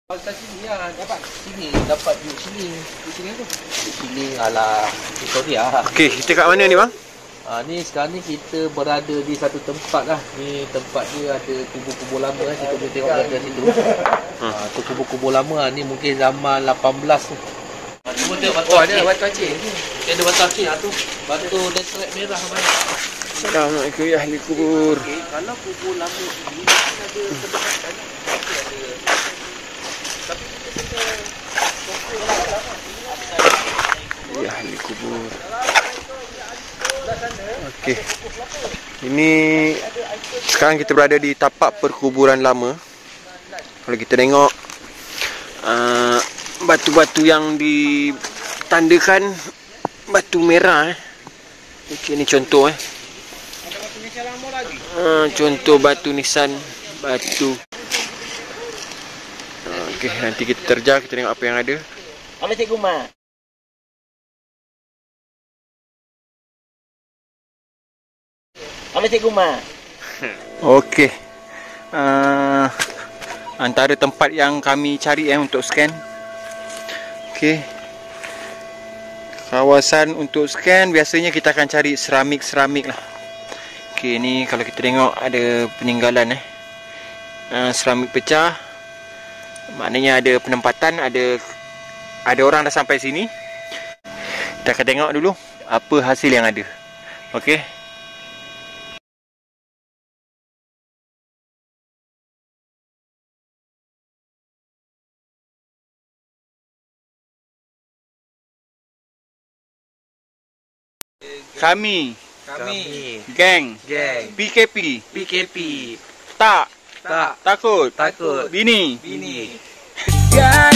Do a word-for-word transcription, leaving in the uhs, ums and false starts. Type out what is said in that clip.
Pasal sini lah, dapat sini, dapat duit sini. Duit sini tu. Duit sini ala Victoria lah. Okey, kita kat mana ni bang? Ha, ni sekarang ni kita berada di satu tempat lah. Ni tempat dia ada kubur-kubur lama lah. Kita boleh tengok dari situ. Ha, tu kubur-kubur lama lah. Ni mungkin zaman lapan belas tu. Ha, cuma tengok batu Oh, aceh. ada batu aceh. Dia ada batu aceh lah tu. Batu deseret merah banyak. Assalamualaikum ya ahli kubur. Okay, kalau kubur lama ni ada kedekatan. Tapi kita kena Ya ahli kubur. Okey. Ini sekarang kita berada di tapak perkuburan lama. Kalau kita tengok uh, batu-batu yang ditandakan batu merah eh. Okey, ni contoh eh. Uh, contoh batu nisan batu. Uh, Okey, nanti kita terjah, kita tengok apa yang ada. Apa Cikgu Mak? Apa Cikgu Mak? Okey. Uh, antara tempat yang kami cari eh untuk scan. Okey. Kawasan untuk scan biasanya kita akan cari seramik-seramik lah. Okey, ni kalau kita tengok ada peninggalan eh. Uh, seramik pecah. Maknanya ada penempatan, ada ada orang dah sampai sini. Kita akan tengok dulu apa hasil yang ada. Okey. Kami Kami Geng Geng P K P P K P Tak Tak Takut Takut Bini Bini. Guys